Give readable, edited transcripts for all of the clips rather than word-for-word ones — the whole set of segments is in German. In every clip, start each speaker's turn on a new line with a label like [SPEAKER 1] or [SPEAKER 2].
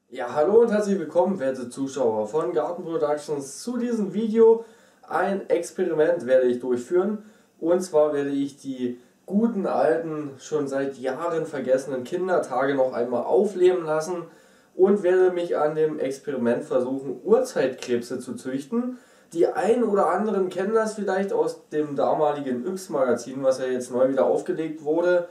[SPEAKER 1] Ja, hallo und herzlich willkommen, werte Zuschauer von Garten Productions, zu diesem Video. Ein Experiment werde ich durchführen, und zwar werde ich die guten alten, schon seit Jahren vergessenen Kindertage noch einmal aufleben lassen und werde mich an dem Experiment versuchen, Urzeitkrebse zu züchten. Die einen oder anderen kennen das vielleicht aus dem damaligen Yps-Magazin, was ja jetzt neu wieder aufgelegt wurde.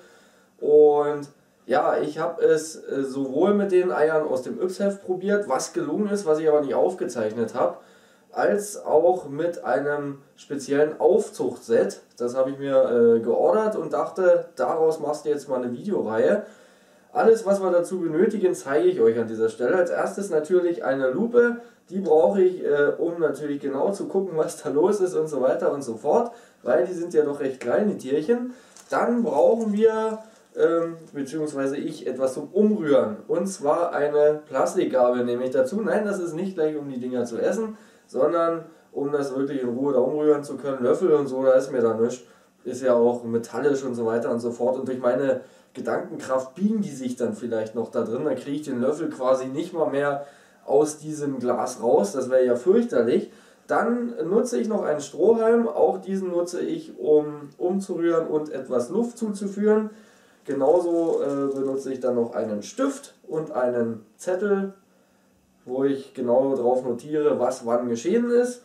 [SPEAKER 1] Und ja, ich habe es sowohl mit den Eiern aus dem Yps-Heft probiert, was gelungen ist, was ich aber nicht aufgezeichnet habe, als auch mit einem speziellen Aufzuchtset. Das habe ich mir geordert und dachte, daraus machst du jetzt mal eine Videoreihe. Alles, was wir dazu benötigen, zeige ich euch an dieser Stelle. Als erstes natürlich eine Lupe. Die brauche ich, um natürlich genau zu gucken, was da los ist und so weiter und so fort, weil die sind ja doch recht klein, die Tierchen. Dann brauchen wir beziehungsweise ich, etwas zum Umrühren. Und zwar eine Plastikgabel nehme ich dazu. Nein, das ist nicht gleich, um die Dinger zu essen, sondern um das wirklich in Ruhe da umrühren zu können. Löffel und so, da ist mir da nichts. Ist ja auch metallisch und so weiter und so fort. Und durch meine Gedankenkraft biegen die sich dann vielleicht noch da drin. Dann kriege ich den Löffel quasi nicht mal mehr aus diesem Glas raus. Das wäre ja fürchterlich. Dann nutze ich noch einen Strohhalm. Auch diesen nutze ich, um umzurühren und etwas Luft zuzuführen. Genauso benutze ich dann noch einen Stift und einen Zettel, wo ich genau drauf notiere, was wann geschehen ist.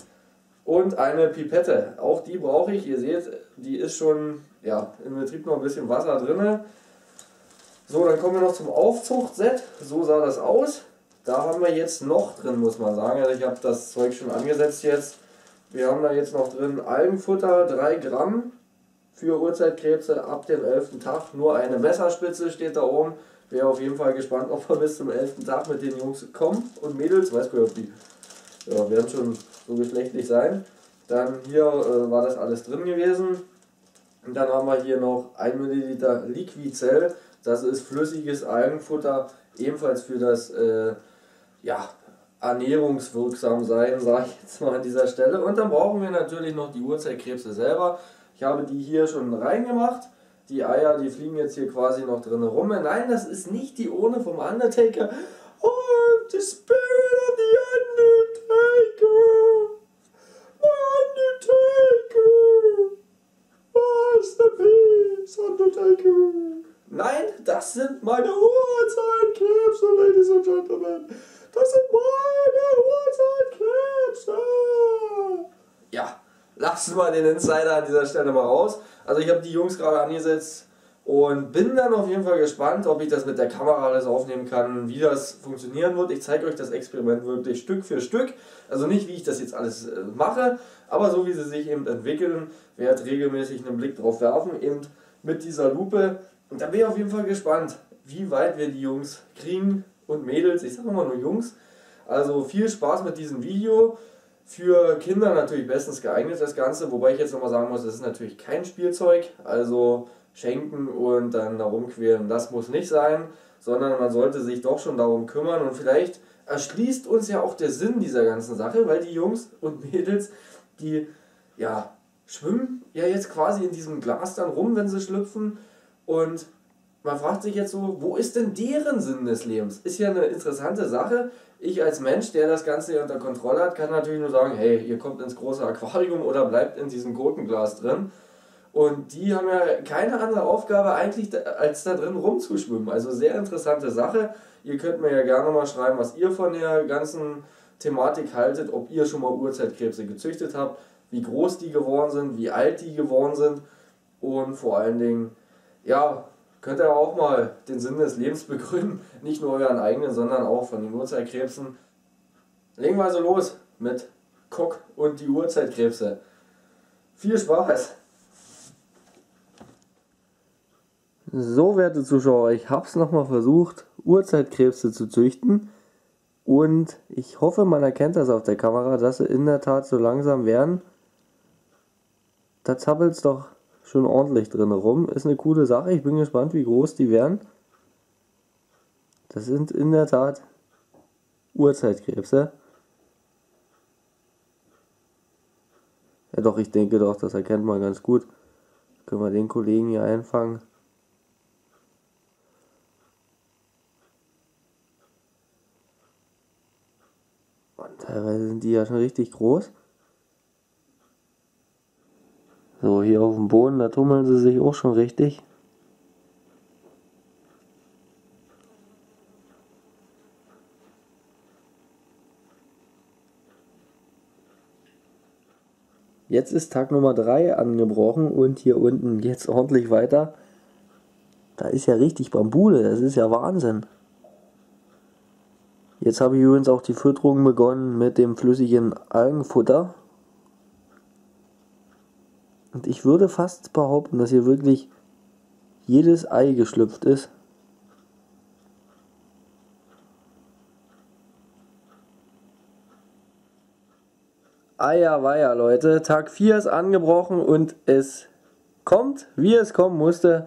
[SPEAKER 1] Und eine Pipette, auch die brauche ich. Ihr seht, die ist schon im Betrieb noch ein bisschen Wasser drin. So, dann kommen wir noch zum Aufzuchtset. So sah das aus. Da haben wir jetzt noch drin, muss man sagen. Also ich habe das Zeug schon angesetzt jetzt. Wir haben da jetzt noch drin Algenfutter, 3 Gramm. Für Urzeitkrebse ab dem 11. Tag. Nur eine Messerspitze steht da oben. Wäre auf jeden Fall gespannt, ob wir bis zum 11. Tag mit den Jungs kommen und Mädels. Weiß gar nicht, ob die werden schon so geschlechtlich sein. Dann hier war das alles drin gewesen. Und dann haben wir hier noch 1 Milliliter Liquicell. Das ist flüssiges Algenfutter, ebenfalls für das ernährungswirksam sein, sage ich jetzt mal an dieser Stelle. Und dann brauchen wir natürlich noch die Urzeitkrebse selber. Ich habe die hier schon reingemacht. Die Eier, die fliegen jetzt hier quasi noch drin rum. Nein, das ist nicht die Urne vom Undertaker. Oh, the spirit of the Undertaker. Undertaker. Masterpiece, Undertaker. Nein, das sind meine Urzeitkrebse, Ladies and Gentlemen. Das sind meine Urzeitkrebse. Ja. Lassen wir den Insider an dieser Stelle mal raus. Also ich habe die Jungs gerade angesetzt und bin dann auf jeden Fall gespannt, ob ich das mit der Kamera alles aufnehmen kann, wie das funktionieren wird. Ich zeige euch das Experiment wirklich Stück für Stück. Also nicht, wie ich das jetzt alles mache, aber so wie sie sich eben entwickeln. Werde regelmäßig einen Blick drauf werfen, eben mit dieser Lupe. Und da bin ich auf jeden Fall gespannt, wie weit wir die Jungs kriegen und Mädels. Ich sage immer nur Jungs. Also viel Spaß mit diesem Video. Für Kinder natürlich bestens geeignet das Ganze, wobei ich jetzt nochmal sagen muss, das ist natürlich kein Spielzeug, also schenken und dann da rumquälen, das muss nicht sein, sondern man sollte sich doch schon darum kümmern und vielleicht erschließt uns ja auch der Sinn dieser ganzen Sache, weil die Jungs und Mädels, die schwimmen ja jetzt quasi in diesem Glas dann rum, wenn sie schlüpfen, und man fragt sich jetzt so, wo ist denn deren Sinn des Lebens? Ist ja eine interessante Sache. Ich als Mensch, der das Ganze unter Kontrolle hat, kann natürlich nur sagen, hey, ihr kommt ins große Aquarium oder bleibt in diesem Gurkenglas drin. Und die haben ja keine andere Aufgabe eigentlich, als da drin rumzuschwimmen. Also sehr interessante Sache. Ihr könnt mir ja gerne mal schreiben, was ihr von der ganzen Thematik haltet, ob ihr schon mal Urzeitkrebse gezüchtet habt, wie groß die geworden sind, wie alt die geworden sind und vor allen Dingen, könnt ihr auch mal den Sinn des Lebens begründen. Nicht nur euren eigenen, sondern auch von den Urzeitkrebsen. Legen wir also los mit Cook und die Urzeitkrebse. Viel Spaß! So, werte Zuschauer, ich habe es nochmal versucht, Urzeitkrebse zu züchten. Und ich hoffe, man erkennt das auf der Kamera, dass sie in der Tat so langsam werden. Da zappelt es doch schon ordentlich drin rum. Ist eine coole Sache. Ich bin gespannt, wie groß die werden. Das sind in der Tat Urzeitkrebse. Ja doch, ich denke doch, das erkennt man ganz gut. Können wir den Kollegen hier einfangen. Und teilweise sind die ja schon richtig groß. So, hier auf dem Boden, da tummeln sie sich auch schon richtig. Jetzt ist Tag Nummer 3 angebrochen und hier unten geht's ordentlich weiter. Da ist ja richtig Bambule, das ist ja Wahnsinn. Jetzt habe ich übrigens auch die Fütterung begonnen mit dem flüssigen Algenfutter. Und ich würde fast behaupten, dass hier wirklich jedes Ei geschlüpft ist. Eierweier, Leute. Tag 4 ist angebrochen und es kommt, wie es kommen musste.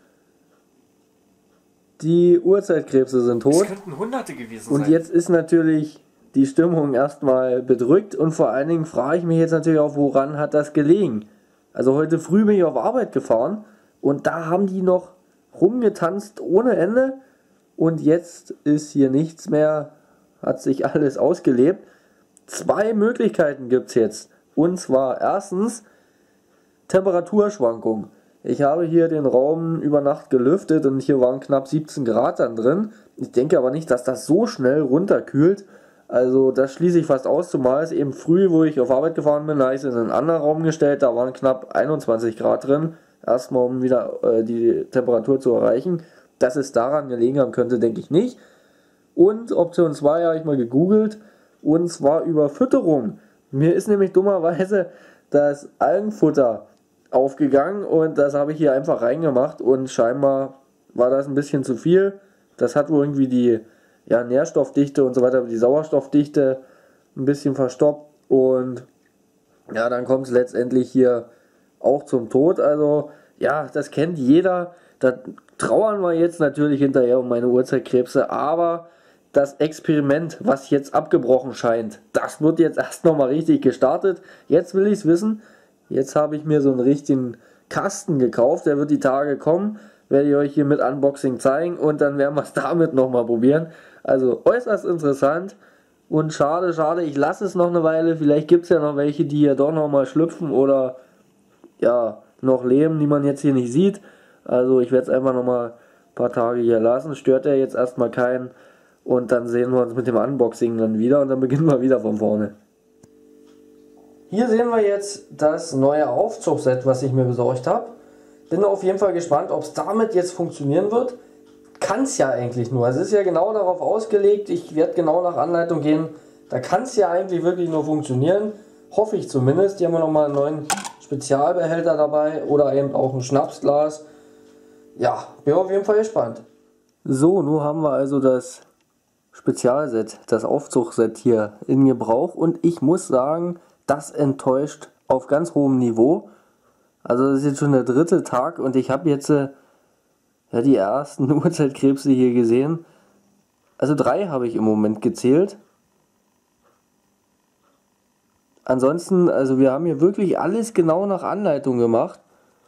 [SPEAKER 1] Die Urzeitkrebse sind tot.
[SPEAKER 2] Es könnten Hunderte gewesen sein.
[SPEAKER 1] Und jetzt ist natürlich die Stimmung erstmal bedrückt und vor allen Dingen frage ich mich jetzt natürlich auch, woran hat das gelegen? Also heute früh bin ich auf Arbeit gefahren und da haben die noch rumgetanzt ohne Ende und jetzt ist hier nichts mehr, hat sich alles ausgelebt. 2 Möglichkeiten gibt es jetzt. Und zwar erstens Temperaturschwankung. Ich habe hier den Raum über Nacht gelüftet und hier waren knapp 17 Grad dann drin. Ich denke aber nicht, dass das so schnell runterkühlt. Also das schließe ich fast aus, zumal es eben früh, wo ich auf Arbeit gefahren bin, da habe ich es in einen anderen Raum gestellt, da waren knapp 21 Grad drin. Erstmal um wieder die Temperatur zu erreichen. Dass es daran gelegen haben könnte, denke ich nicht. Und Option 2 habe ich mal gegoogelt. Und zwar über Fütterung. Mir ist nämlich dummerweise das Algenfutter aufgegangen und das habe ich hier einfach reingemacht und scheinbar war das ein bisschen zu viel. Das hat wohl irgendwie die Nährstoffdichte und so weiter, die Sauerstoffdichte ein bisschen verstopft und ja, dann kommt es letztendlich hier auch zum Tod. Also ja, das kennt jeder. Da trauern wir jetzt natürlich hinterher um meine Urzeitkrebse, aber das Experiment, was jetzt abgebrochen scheint, das wird jetzt erst nochmal richtig gestartet. Jetzt will ich es wissen. Jetzt habe ich mir so einen richtigen Kasten gekauft. Der wird die Tage kommen. Werde ich euch hier mit Unboxing zeigen und dann werden wir es damit nochmal probieren. Also äußerst interessant und schade, schade. Ich lasse es noch eine Weile. Vielleicht gibt es ja noch welche, die hier doch nochmal schlüpfen oder ja, noch leben, die man jetzt hier nicht sieht. Also ich werde es einfach nochmal ein paar Tage hier lassen. Stört ja jetzt erstmal keinen. Und dann sehen wir uns mit dem Unboxing dann wieder und dann beginnen wir wieder von vorne. Hier sehen wir jetzt das neue Aufzugset, was ich mir besorgt habe. Bin auf jeden Fall gespannt, ob es damit jetzt funktionieren wird. Kann es ja eigentlich nur. Es ist ja genau darauf ausgelegt. Ich werde genau nach Anleitung gehen. Da kann es ja eigentlich wirklich nur funktionieren. Hoffe ich zumindest. Hier haben wir nochmal einen neuen Spezialbehälter dabei oder eben auch ein Schnapsglas. Ja, bin auf jeden Fall gespannt. So, nun haben wir also das Spezialset, das Aufzugset hier in Gebrauch und ich muss sagen, das enttäuscht auf ganz hohem Niveau. Also das ist jetzt schon der 3. Tag und ich habe jetzt die ersten Urzeitkrebse hier gesehen. Also 3 habe ich im Moment gezählt. Ansonsten, also wir haben hier wirklich alles genau nach Anleitung gemacht.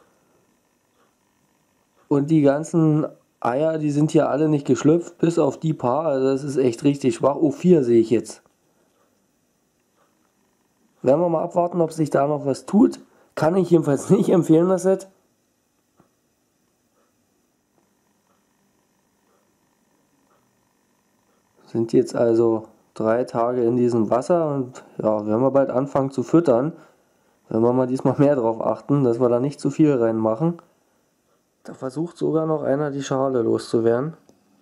[SPEAKER 1] Und die ganzen Eier, die sind hier alle nicht geschlüpft, bis auf die paar. Also das ist echt richtig schwach. Oh, 4 sehe ich jetzt. Werden wir mal abwarten, ob sich da noch was tut. Kann ich jedenfalls nicht empfehlen, das Set. Sind jetzt also 3 Tage in diesem Wasser und ja, werden wir bald anfangen zu füttern. Wenn wir mal diesmal mehr drauf achten, dass wir da nicht zu viel reinmachen. Da versucht sogar noch einer die Schale loszuwerden.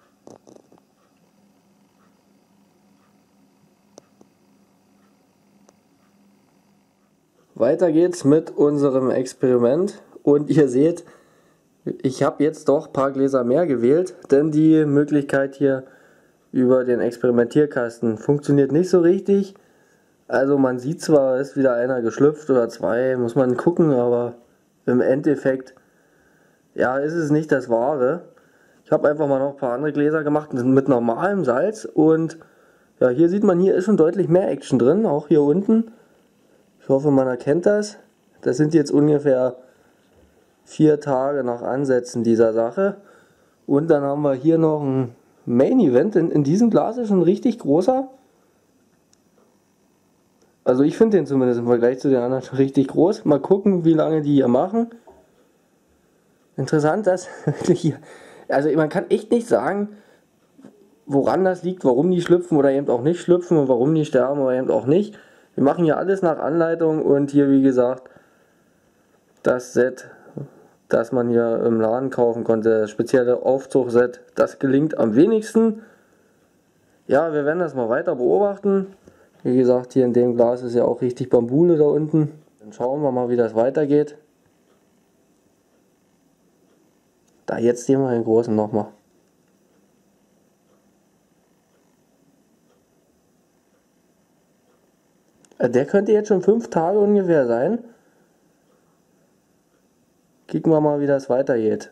[SPEAKER 1] Weiter geht's mit unserem Experiment und ihr seht, ich habe jetzt doch ein paar Gläser mehr gewählt, denn die Möglichkeit hier über den Experimentierkasten funktioniert nicht so richtig. Also man sieht zwar, ist wieder einer geschlüpft oder 2, muss man gucken, aber im Endeffekt ja, ist es nicht das Wahre. Ich habe einfach mal noch ein paar andere Gläser gemacht mit normalem Salz und ja, hier sieht man, hier ist schon deutlich mehr Action drin, auch hier unten. Ich hoffe, man erkennt das. Das sind jetzt ungefähr 4 Tage nach Ansetzen dieser Sache. Und dann haben wir hier noch ein Main Event. In diesem Glas ist ein richtig großer. Also ich finde den zumindest im Vergleich zu den anderen schon richtig groß. Mal gucken, wie lange die hier machen. Interessant, dass wirklich hier, also man kann echt nicht sagen, woran das liegt, warum die schlüpfen oder eben auch nicht schlüpfen und warum die sterben oder eben auch nicht. Wir machen hier alles nach Anleitung und hier wie gesagt das Set, das man hier im Laden kaufen konnte, das spezielle Aufzugset, das gelingt am wenigsten. Ja, wir werden das mal weiter beobachten. Wie gesagt, hier in dem Glas ist ja auch richtig Bambule da unten. Dann schauen wir mal, wie das weitergeht. Da jetzt hier mal den großen nochmal. Der könnte jetzt schon 5 Tage ungefähr sein. Kicken wir mal, wie das weitergeht.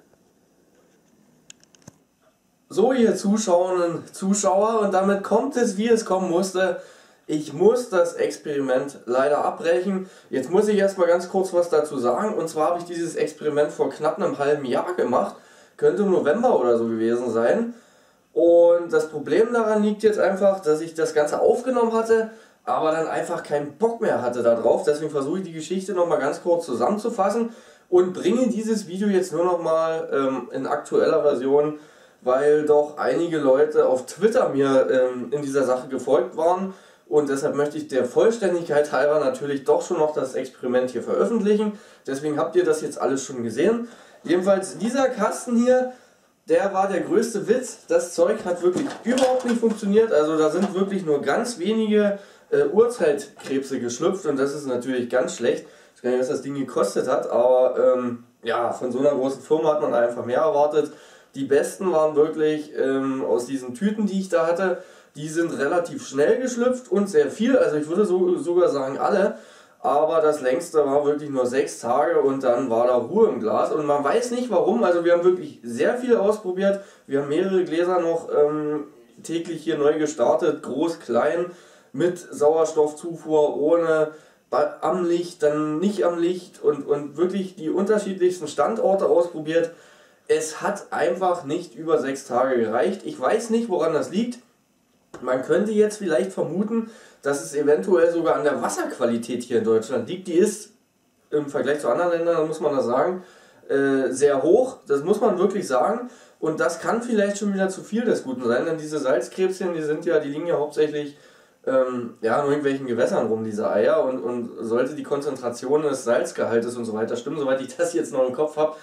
[SPEAKER 1] So, ihr Zuschauerinnen, Zuschauer, und damit kommt es, wie es kommen musste. Ich muss das Experiment leider abbrechen. Jetzt muss ich erstmal ganz kurz was dazu sagen. Und zwar habe ich dieses Experiment vor knapp einem halben Jahr gemacht. Könnte im November oder so gewesen sein. Und das Problem daran liegt jetzt einfach, dass ich das Ganze aufgenommen hatte, aber dann einfach keinen Bock mehr hatte darauf. Deswegen versuche ich die Geschichte nochmal ganz kurz zusammenzufassen und bringe dieses Video jetzt nur nochmal in aktueller Version, weil doch einige Leute auf Twitter mir in dieser Sache gefolgt waren. Und deshalb möchte ich der Vollständigkeit halber natürlich doch schon noch das Experiment hier veröffentlichen. Deswegen habt ihr das jetzt alles schon gesehen. Jedenfalls dieser Kasten hier, der war der größte Witz. Das Zeug hat wirklich überhaupt nicht funktioniert. Also da sind wirklich nur ganz wenige Urzeitkrebse geschlüpft und das ist natürlich ganz schlecht. Ich weiß gar nicht, was das Ding gekostet hat, aber ja, von so einer großen Firma hat man einfach mehr erwartet. Die besten waren wirklich aus diesen Tüten, die ich da hatte. Die sind relativ schnell geschlüpft und sehr viel, also ich würde sogar sagen alle, aber das längste war wirklich nur 6 Tage und dann war da Ruhe im Glas und man weiß nicht warum, also wir haben wirklich sehr viel ausprobiert, wir haben mehrere Gläser noch täglich hier neu gestartet, groß, klein, mit Sauerstoffzufuhr, ohne, am Licht, dann nicht am Licht und wirklich die unterschiedlichsten Standorte ausprobiert. Es hat einfach nicht über 6 Tage gereicht, ich weiß nicht woran das liegt. Man könnte jetzt vielleicht vermuten, dass es eventuell sogar an der Wasserqualität hier in Deutschland liegt. Die ist im Vergleich zu anderen Ländern, muss man das sagen, sehr hoch. Das muss man wirklich sagen. Und das kann vielleicht schon wieder zu viel des Guten sein, denn diese Salzkrebschen, die liegen ja hauptsächlich ja, in irgendwelchen Gewässern rum, diese Eier. Und sollte die Konzentration des Salzgehaltes und so weiter stimmen, soweit ich das jetzt noch im Kopf habe,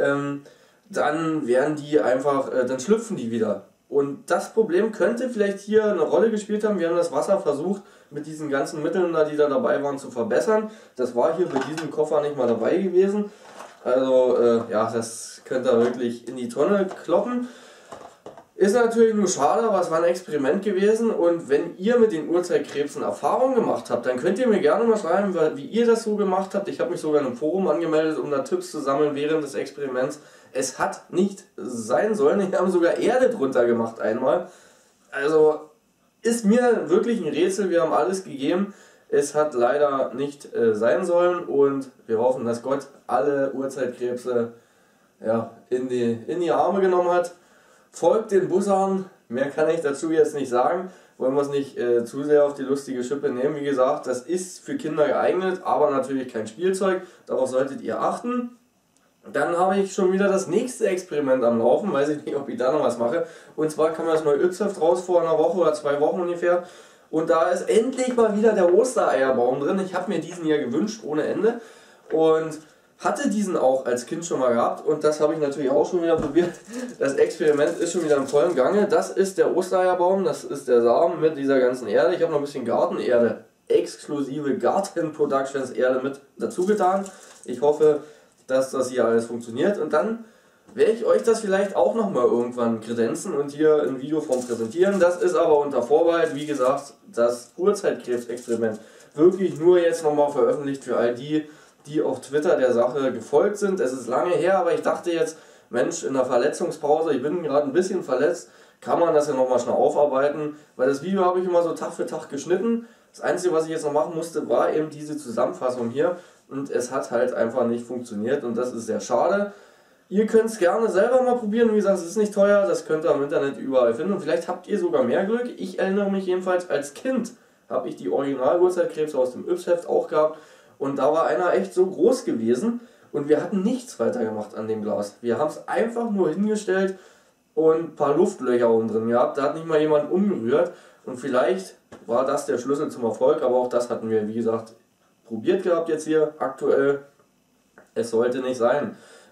[SPEAKER 1] dann werden die einfach, dann schlüpfen die wieder. Und das Problem könnte vielleicht hier eine Rolle gespielt haben. Wir haben das Wasser versucht, mit diesen ganzen Mitteln, die da dabei waren, zu verbessern. Das war hier bei diesem Koffer nicht mal dabei gewesen. Also, ja, das könnte da wirklich in die Tonne kloppen. Ist natürlich nur schade, aber es war ein Experiment gewesen. Und wenn ihr mit den Urzeitkrebsen Erfahrung gemacht habt, dann könnt ihr mir gerne mal schreiben, wie ihr das so gemacht habt. Ich habe mich sogar in einem Forum angemeldet, um da Tipps zu sammeln während des Experiments. Es hat nicht sein sollen. Wir haben sogar Erde drunter gemacht einmal. Also ist mir wirklich ein Rätsel. Wir haben alles gegeben. Es hat leider nicht sein sollen. Und wir hoffen, dass Gott alle Urzeitkrebse ja, in die Arme genommen hat. Folgt den Bussern. Mehr kann ich dazu jetzt nicht sagen. Wollen wir es nicht zu sehr auf die lustige Schippe nehmen. Wie gesagt, das ist für Kinder geeignet, aber natürlich kein Spielzeug. Darauf solltet ihr achten. Dann habe ich schon wieder das nächste Experiment am Laufen, weiß ich nicht, ob ich da noch was mache. Und zwar kam das neue Ypsoft raus vor einer Woche oder 2 Wochen ungefähr. Und da ist endlich mal wieder der Ostereierbaum drin. Ich habe mir diesen ja gewünscht ohne Ende. Und hatte diesen auch als Kind schon mal gehabt. Und das habe ich natürlich auch schon wieder probiert. Das Experiment ist schon wieder im vollen Gange. Das ist der Ostereierbaum, das ist der Samen mit dieser ganzen Erde. Ich habe noch ein bisschen Gartenerde, exklusive Garten Productions Erde mit dazu getan. Ich hoffe, dass das hier alles funktioniert und dann werde ich euch das vielleicht auch nochmal irgendwann kredenzen und hier in Videoform präsentieren. Das ist aber unter Vorbehalt, wie gesagt, das Urzeitkrebsexperiment wirklich nur jetzt nochmal veröffentlicht für all die, die auf Twitter der Sache gefolgt sind. Es ist lange her, aber ich dachte jetzt, Mensch, in der Verletzungspause, ich bin gerade ein bisschen verletzt, kann man das ja nochmal schnell aufarbeiten, weil das Video habe ich immer so Tag für Tag geschnitten. Das Einzige, was ich jetzt noch machen musste, war eben diese Zusammenfassung hier. Und es hat halt einfach nicht funktioniert und das ist sehr schade. Ihr könnt es gerne selber mal probieren, wie gesagt, es ist nicht teuer, das könnt ihr im Internet überall finden und vielleicht habt ihr sogar mehr Glück. Ich erinnere mich jedenfalls als Kind habe ich die Original-Urzeitkrebse aus dem Yps-Heft auch gehabt und da war einer echt so groß gewesen und wir hatten nichts weiter gemacht an dem Glas. Wir haben es einfach nur hingestellt und ein paar Luftlöcher unten drin gehabt, da hat nicht mal jemand umgerührt und vielleicht war das der Schlüssel zum Erfolg, aber auch das hatten wir, wie gesagt, probiert gehabt jetzt hier aktuell. Es sollte nicht sein.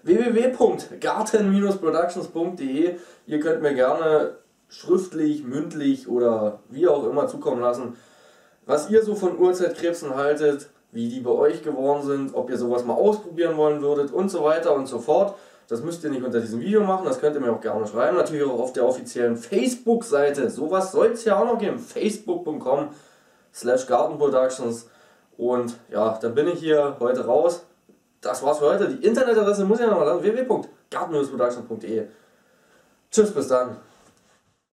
[SPEAKER 1] www.garten-productions.de. Ihr könnt mir gerne schriftlich, mündlich oder wie auch immer zukommen lassen, was ihr so von Urzeitkrebsen haltet, wie die bei euch geworden sind, ob ihr sowas mal ausprobieren wollen würdet und so weiter und so fort. Das müsst ihr nicht unter diesem Video machen, das könnt ihr mir auch gerne schreiben. Natürlich auch auf der offiziellen Facebook-Seite. Sowas soll es ja auch noch geben. facebook.com/gartenproductions. Und ja, dann bin ich hier heute raus. Das war's für heute. Die Internetadresse muss ich ja noch mal sagen: www.garten-productions.de. Tschüss, bis dann.